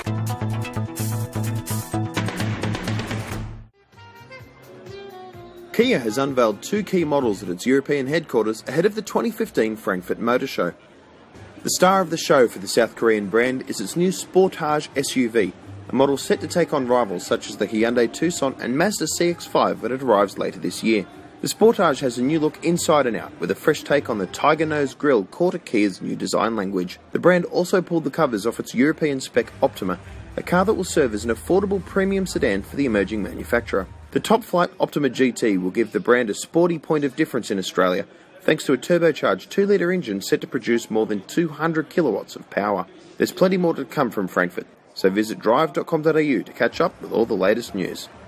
Kia has unveiled two key models at its European headquarters ahead of the 2015 Frankfurt Motor Show. The star of the show for the South Korean brand is its new Sportage SUV, a model set to take on rivals such as the Hyundai Tucson and Mazda CX-5 when it arrives later this year. The Sportage has a new look inside and out, with a fresh take on the tiger nose grille core to Kia's new design language. The brand also pulled the covers off its European spec Optima, a car that will serve as an affordable premium sedan for the emerging manufacturer. The top-flight Optima GT will give the brand a sporty point of difference in Australia, thanks to a turbocharged 2-litre engine set to produce more than 200 kilowatts of power. There's plenty more to come from Frankfurt, so visit drive.com.au to catch up with all the latest news.